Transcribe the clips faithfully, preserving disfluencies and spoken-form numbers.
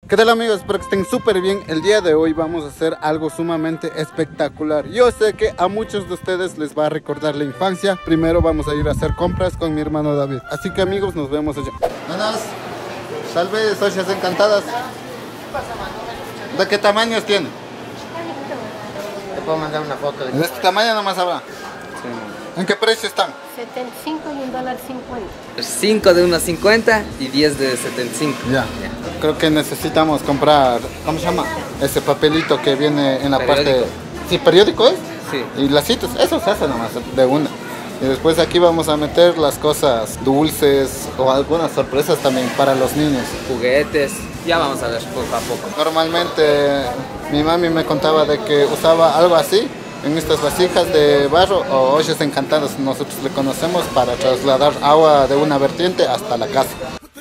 ¿Qué tal amigos? Espero que estén súper bien. El día de hoy vamos a hacer algo sumamente espectacular. Yo sé que a muchos de ustedes les va a recordar la infancia. Primero vamos a ir a hacer compras con mi hermano David. Así que amigos, nos vemos allá. Buenas, tal vez socias encantadas. ¿De qué tamaños tiene? Te puedo mandar una foto de... ¿En este tamaño nomás habrá? Sí. ¿En qué precio están? setenta y cinco y un dólar cincuenta. cinco de unos cincuenta y diez de setenta y cinco. Ya. Creo que necesitamos comprar, ¿cómo se llama? Ese papelito que viene en la Periódico. parte... ¿Sí, periódico es? Sí. Y las citas, eso se hace nomás de una. Y después aquí vamos a meter las cosas dulces o algunas sorpresas también para los niños. Juguetes. Ya vamos a ver poco a poco. Normalmente mi mami me contaba de que usaba algo así en estas vasijas de barro o ollas encantadas, nosotros le conocemos, para trasladar agua de una vertiente hasta la casa.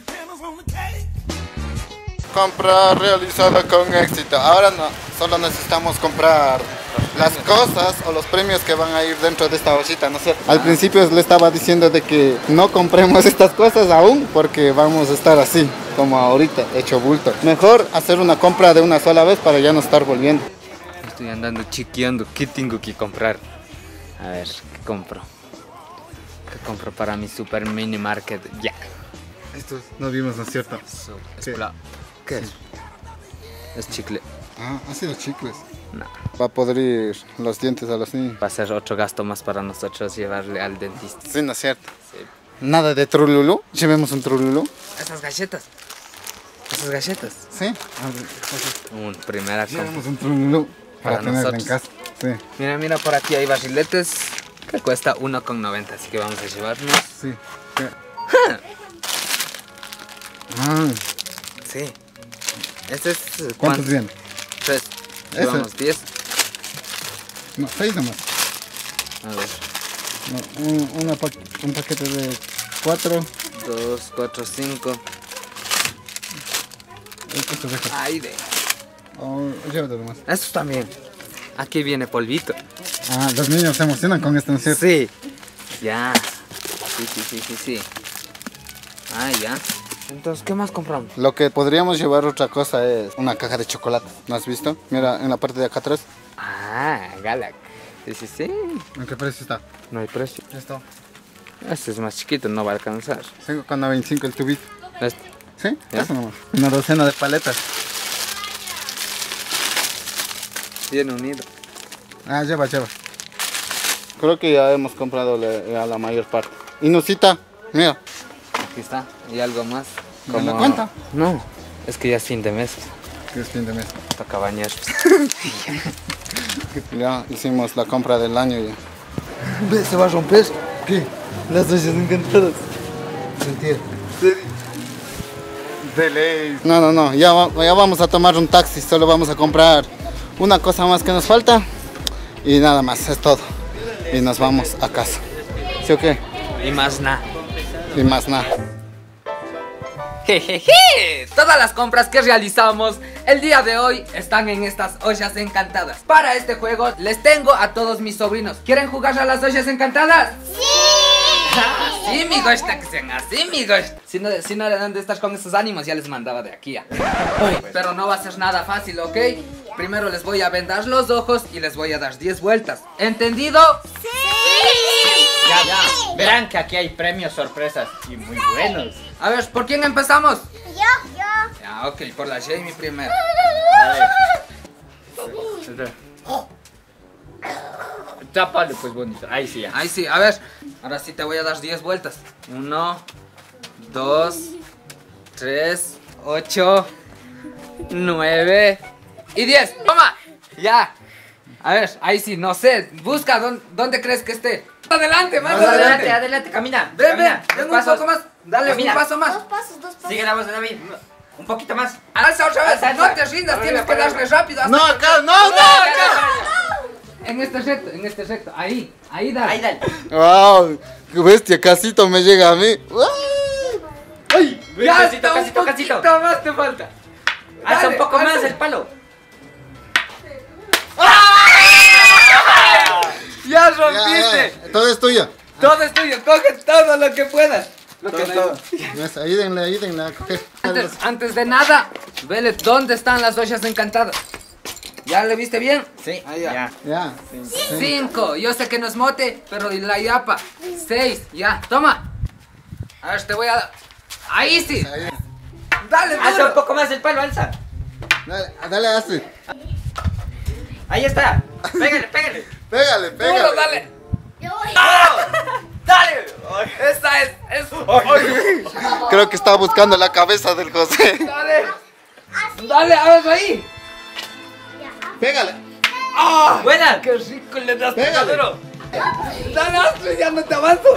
Compra realizada con éxito. Ahora no, solo necesitamos comprar las cosas o los premios que van a ir dentro de esta bolsita, ¿no es cierto? Al principio le estaba diciendo de que no compremos estas cosas aún porque vamos a estar así, como ahorita, hecho bulto. Mejor hacer una compra de una sola vez para ya no estar volviendo. Estoy andando chiqueando. ¿Qué tengo que comprar? A ver, ¿qué compro? ¿Qué compro para mi super mini market? Ya. Esto no vimos, ¿no es cierto? So, ¿Qué? espera. ¿Qué es? Es chicle. Ah, ha sido chicles. No. Va a podrir los dientes a los niños. Va a ser otro gasto más para nosotros llevarle al dentista. Sí, ¿no es cierto? Sí. Nada de trululú. Llevemos un trululú. Esas galletas. Esas galletas. Sí. Un primera compra. Llevemos un trululú para, Para tenerlo en nosotros. casa. Sí. Mira, mira, por aquí hay barriletes que cuesta uno con noventa, así que vamos a llevarnos. Sí. Ah, Sí. Este es... ¿cuántos vienen? Tres. Ese. Llevamos diez. No, seis nomás. A ver. No, un, una pa un paquete de cuatro. Dos, cuatro, cinco. Esto deja. Ahí de. Oh, llévate nomás. Estos también. Aquí viene polvito. Ah, los niños se emocionan con esto, ¿no es cierto? Sí. Ya. Sí, sí, sí, sí, sí. Ah, ya. Entonces, ¿qué más compramos? Lo que podríamos llevar otra cosa es una caja de chocolate. ¿No has visto? Mira, en la parte de acá atrás. Ah, Galac. Sí, sí, sí. ¿En qué precio está? No hay precio. Esto. Este es más chiquito, no va a alcanzar. cinco con noventa y cinco el tubito. Este. ¿Sí? ¿Ya? Eso nomás. Una docena de paletas. Bien unido. Ah, lleva, lleva. Creo que ya hemos comprado la, la mayor parte. Inusita, mira. Aquí está. Y algo más. ¿Me la cuenta? No. Es que ya es fin de mes. Que es fin de mes. Toca bañar. Ya hicimos la compra del año ya. Ve, se va a romper. ¿Qué? Las ollas encantadas. Mentira. De ley. No, no, no. Ya, va- ya vamos a tomar un taxi. Solo vamos a comprar una cosa más que nos falta. Y nada más, es todo. Y nos vamos a casa. ¿Sí o qué? Y más nada. Y más nada. Jejeje, todas las compras que realizamos el día de hoy están en estas ollas encantadas. Para este juego les tengo a todos mis sobrinos. ¿Quieren jugar a las ollas encantadas? ¡Sí! Ah, sí, mi goshta, que sean así, mi goshta. Si no, si no eran de estar con esos ánimos, ya les mandaba de aquí a... Uy, pero no va a ser nada fácil, ¿ok? Primero les voy a vendar los ojos y les voy a dar diez vueltas. ¿Entendido? ¡Sí! Ya, ya. Verán que aquí hay premios sorpresas y muy buenos. A ver, ¿por quién empezamos? Yo, yo. Ya, ok, por la Jamie primero. Tápale pues bonito. Ahí sí ya. Ahí sí, a ver, ahora sí te voy a dar diez vueltas. Uno, dos, tres, ocho, nueve y diez. ¡Toma! Ya. A ver, ahí sí, no sé. Busca dónde, dónde crees que esté. Adelante, más Adelante, adelante. adelante, camina. Ven, camina. ven, ven un Dos pasos. poco más. Dale Camina. un paso más. Dos pasos, dos pasos. Sigue la voz de David. Un poquito más. Alza otra vez. Alza, alza. No te rindas, Arriba, tienes que para darle rápido. hasta- No, acá, no, no. En este recto, en este recto. Ahí, ahí dale. Ahí dale. Wow, qué bestia, casito me llega a mí. ¡Ay! Ya Casito, está, casito, un casito. poquito más te falta. Alza Dale, un poco más alza. el palo. Ya Ya, rompiste. ya, todo es tuyo. Todo es tuyo, coge todo lo que puedas. Lo Todo, que todo. Eso, ayúdenle, ayúdenle a coger. Antes, antes de nada, vele dónde están las ollas encantadas. ¿Ya le viste bien? Sí, Ahí ya. ya. Ya. Cinco, yo sé que no es mote, pero la yapa. Seis, ya, toma. A ver, te voy a dar. Ahí sí. Ahí. Dale, Alza un duro. poco más el palo, alza. Dale, dale, así. Ahí está. Pégale, pégale. Pégale, pégale. Duro, dale. Yo voy. Dale. Esa es, es. Creo que estaba buscando la cabeza del José. Dale. Dale, a ver ahí. Pégale. ¡Ah! Buena. ¡Qué rico le das! Pégale. Duro. Dale, Astrid, ya no te avanzo.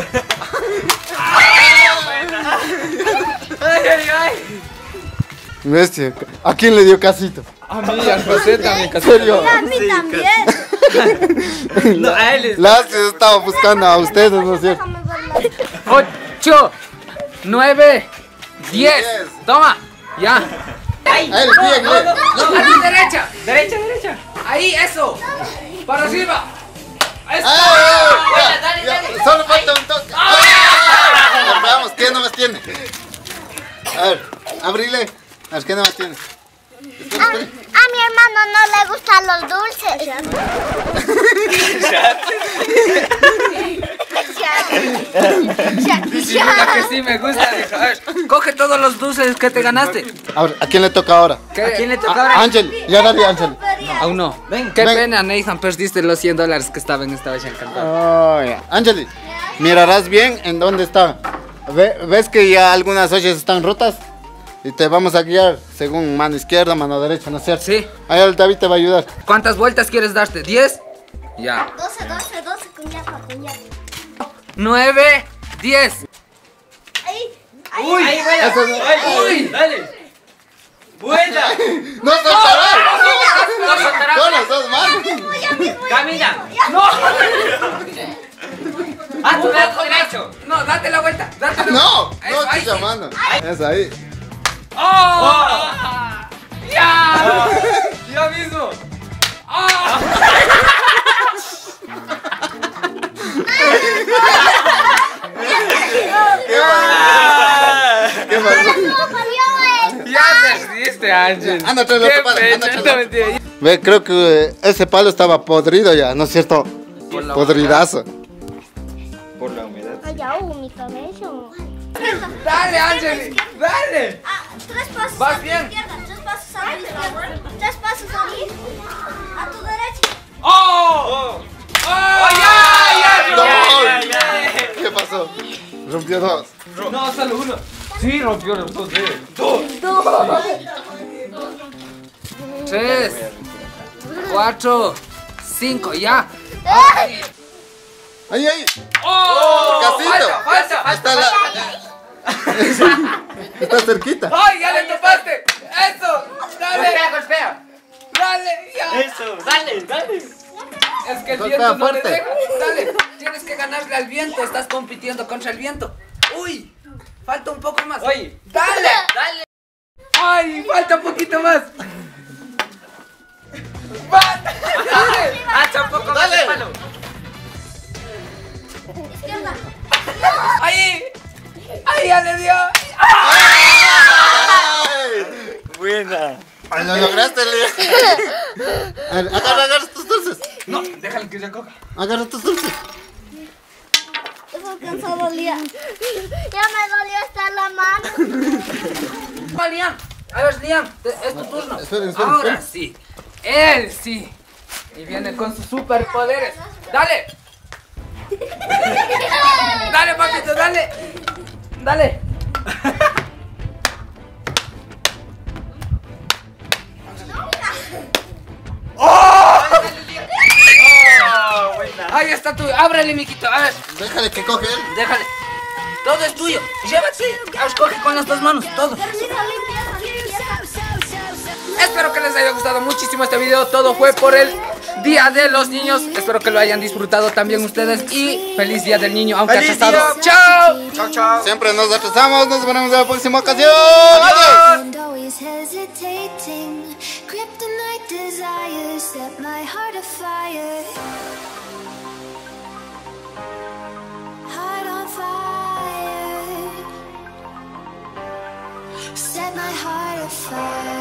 Ay, ay, ay. Bestia. ¿A quién le dio casito? A mí, al José también, ¿En serio? A mí también. No, a él es. La Astrid estaba buscando a ustedes, ¿no es cierto? Déjame verlo. Ocho, nueve, diez. Diez. Toma, ya. Ay, A él, bien, bien. No, a tu derecha. derecha, derecha. Ahí, eso. Para arriba. Eso. ¡Ay! Buena, Ya, dale, ya. dale. Solo falta un toque. A ver, veamos, ¿qué nomás tiene? A ver, abrile. A ver, ¿qué nomás tiene? Espera, A, espera. a mi hermano no le gustan los dulces. Disimula que sí me gusta. A ver, coge todos los dulces que te ganaste. A ver, ¿a quién le toca ahora? ¿Qué? ¿A quién le toca A- ahora? Ángel, ya dale, Ángel. Aún no. Ven, Qué ven. pena, Nathan, perdiste los cien dólares que estaban en esta vez encantada. Oh, ya. Ángel, mirarás bien en dónde está. Ve- ¿Ves que ya algunas ollas están rotas? Y te vamos a guiar según mano izquierda, mano derecha, ¿no es cierto? Sí. Ahí el David te va a ayudar. ¿Cuántas vueltas quieres darte? ¿Diez? Ya. doce, doce, doce con yapa, con yapa. Nueve, diez. Ahí, Uy, ahí, buena. Eso no- Ay, Uy. dale. Buena. ¡No soltarás! No soltarás. Con las dos manos. Camina. ¡No! A tu lado derecho. No, date la vuelta. Date la No, Eso, no ahí estoy sí. llamando. Es ahí. ¡Oh! ¡Ya! ¡Ya mismo! ¡Oh! ¿Qué pasó? ¿Qué pasó? ¡Ya perdiste, Ángel! Anda, trae el ¡Qué otro palo, pena! anda, trae el No, otro. mentira. Ve, creo que eh, ese palo estaba podrido ya, ¿no es cierto? Por la Podridazo. Por la humedad. Ay, au, mi cabello. ¡Dale, Ángel! ¡Dale! Ah, tres pasos Vas a tu bien. izquierda, tres pasos a tu izquierda, tres pasos a mi a tu derecha. ¡Oh! ¡Oh! ¡Ya! ¡Ya! No. ¡Ya! Ya, ya. ¿Qué pasó? Rompió dos. No, solo uno. Sí, rompió los dos dedos. Tres, cuatro, cinco, ya. ¡Ay! ¡Ay, ay! ¡Oh! Casito. ¡Falta, falta, falta! Está, la... Está cerquita. ¡Ay, ya le topaste! ¡Eso! ¡Dale! Golpea, golpea. ¡Dale! ¡Ya! Eso, dale, dale. Es que el Golpea viento no te fuerte. deja. Dale, tienes que ganarle al viento. Estás compitiendo contra el viento. ¡Uy! Falta un poco más. Oye. ¡Dale! Dale. ¡Ay! Falta un poquito más. Va- ¡Dale! Alza un poco más Dale. el palo. Izquierda. ¡Ahí! ¡Ahí ya le dio! ¡Ay! Buena. Ay, lo lograste, Lía. A ver, Agarra, agarra tus dulces. No, déjale que se coja. Agarra tus dulces. Estoy cansado, Lía. Ya me dolió hasta la mano. Va, Liam. A ver, Liam, te- es tu turno. esperen, esperen, Ahora esperen. sí. Él sí. Y viene con sus superpoderes. ¡Dale! ¡Dale, papito, dale! ¡Dale! Oh, buena. Ahí está tú. Ábrele, miquito. A ver, Déjale que coge él. déjale. Todo es tuyo. Llévate. A ver, coge con las dos manos. Todo. Permiso, limpieza, limpieza. Espero que les haya gustado muchísimo este video. Todo fue por el Día de los Niños. Espero que lo hayan disfrutado también ustedes. Y feliz Día del Niño, aunque ¡Feliz atrasado. día! ¡Chao! Chao, chao. Siempre nos atrasamos. Nos veremos en la próxima ocasión. ¡Adiós! And always hesitating, kryptonite desires set my heart afire. Heart on fire. fire.